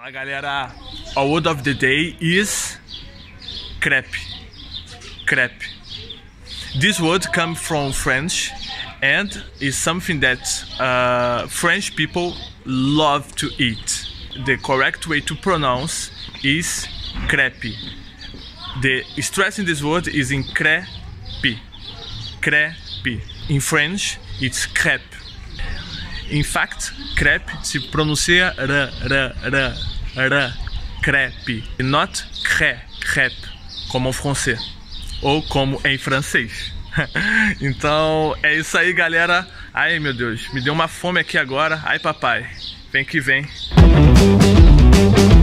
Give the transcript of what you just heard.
Fala galera, our word of the day is crepe. Crepe. This word comes from French and is something that French people love to eat. The correct way to pronounce is crepe. The stress in this word is in crepe. Crepe. In French, it's crepe. In fact, crepe se pronuncia crepe, not crepe, como em francês, ou como em francês. Então, é isso aí, galera. Ai, meu Deus, me deu uma fome aqui agora. Ai, papai, vem que vem.